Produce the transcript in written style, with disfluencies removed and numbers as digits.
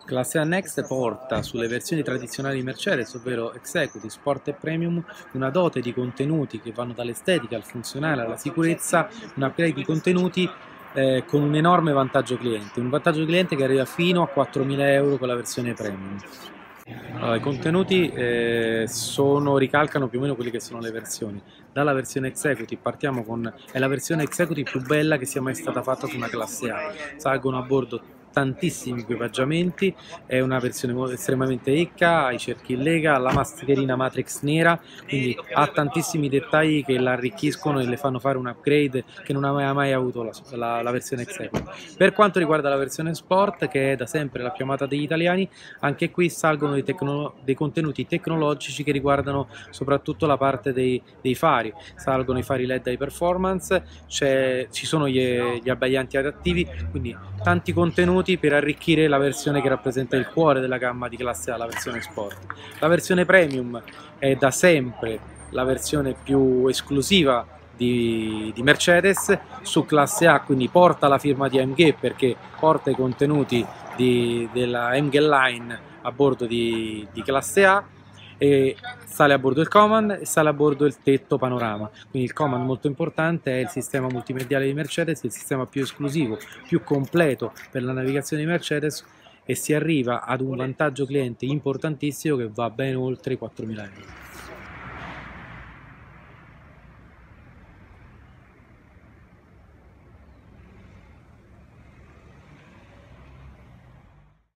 Classe A Next porta sulle versioni tradizionali di Mercedes, ovvero Executive, Sport e Premium, una dote di contenuti che vanno dall'estetica al funzionale alla sicurezza, un upgrade di contenuti con un enorme vantaggio cliente, un vantaggio cliente che arriva fino a 4.000 euro con la versione Premium. Allora, i contenuti ricalcano più o meno quelle che sono le versioni. Dalla versione Executive partiamo con... è la versione Executive più bella che sia mai stata fatta su una classe A. Salgono a bordo tantissimi equipaggiamenti, è una versione estremamente ricca, ha i cerchi in lega, la mascherina matrix nera, quindi ha tantissimi dettagli che la arricchiscono e le fanno fare un upgrade che non aveva mai avuto la versione Executive. Per quanto riguarda la versione Sport, che è da sempre la più amata degli italiani, anche qui salgono dei contenuti tecnologici che riguardano soprattutto la parte dei fari. Salgono i fari LED high performance, ci sono gli abbaglianti adattivi, quindi tanti contenuti per arricchire la versione che rappresenta il cuore della gamma di classe A, la versione Sport. La versione Premium è da sempre la versione più esclusiva di Mercedes su classe A, quindi porta la firma di AMG perché porta i contenuti della AMG Line a bordo di classe A, e sale a bordo il Command e sale a bordo il tetto panorama. Quindi il Command, molto importante, è il sistema multimediale di Mercedes, il sistema più esclusivo, più completo per la navigazione di Mercedes, e si arriva ad un vantaggio cliente importantissimo che va ben oltre i 4.000 euro.